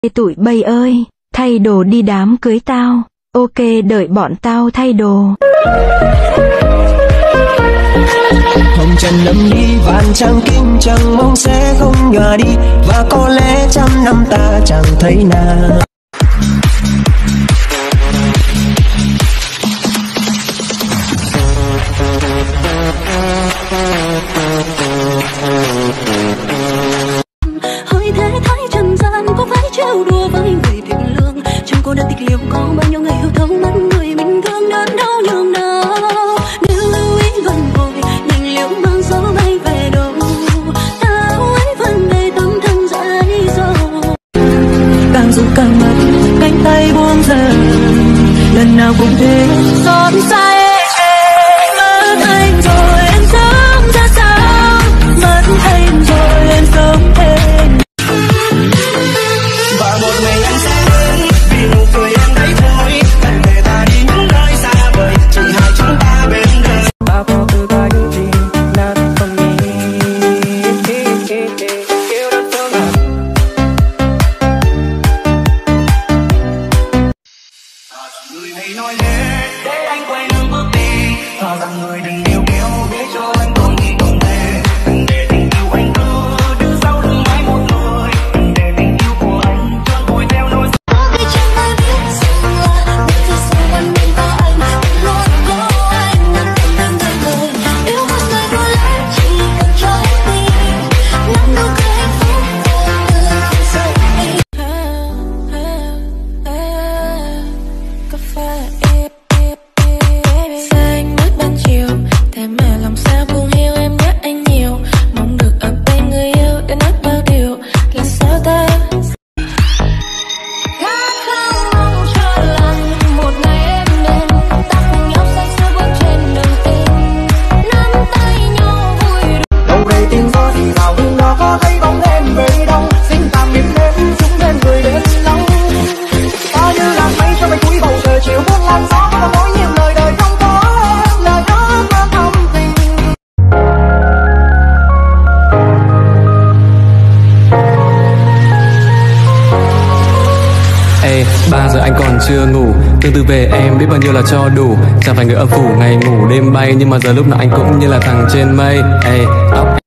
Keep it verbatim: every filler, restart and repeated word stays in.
Ê tụi bay ơi, thay đồ đi đám cưới tao. Ok, đợi bọn tao thay đồ. Hồng trần lâm ly vạn trang kim chẳng mong sẽ không nhòa đi, và có lẽ trăm năm ta chẳng thấy nàng. Hơi thế thái trần gian có phải trêu đùa với người thiện lương, trong cô đơn tịch liêu có bao nhiêu ngày yêu thấu mắt người mình thương đớn đau nhường nào. Nếu lưu ý gần vội đành liễu mang gió bay về đâu, tao ấy vẫn để tâm thân dãi dầu. Càng dù càng mất cánh tay buông dần, lần nào cũng thế xót xa. Mất anh rồi em sống ra sao, mất anh rồi em sống thêm. Và một ngày anh sẽ đến vì nụ cười em đấy thôi, cần để ta đi những nơi xa vời, chỉ hai chúng ta bên đời. Ta có từ ta những gì là không nghĩ yêu đất thương à. Người hãy nói thế để anh quay lưng bước đi, thà rằng người đừng yêu kéo để cho anh còn nghĩ còn thề. Đừng để tình yêu anh cứ đứng sau lưng mãi một người, đừng để tình yêu của anh trơn vùi theo nỗi. Vì chẳng ai biết rằng là biết thật sự quanh mình có anh, luôn có anh nằm bên bên người người. Yêu một người có lẽ chỉ cần cho em đi, nắm nụ cười hạnh phúc của người không rời đi. Cà phê xa anh mất ban chiều, thế mà lòng sao cũng hiểu em nhớ anh nhiều. Mong được ở bên người yêu để nói bao điều là sao ta. Khát khao mong cho lần một ngày em đến, ta cùng nhau say sưa bước trên đường tình, nắm tay nhau vui đùa. Đâu về tiếng gió thì nào hương đó có thấy bóng em về đâu, xin tạm biệt em chúng em người đến lâu. Ta như làn mây trong mây cuối bầu trời chiều buông làn gió, có nói nhiều lời đời không có em, lời đó mang thâm tình. Ê, ba giờ anh còn chưa ngủ, tương tư về em biết bao nhiêu là cho đủ. Chẳng phải người âm phủ ngày ngủ đêm bay, nhưng mà giờ lúc nào anh cũng như là thằng trên mây. Ê, tóc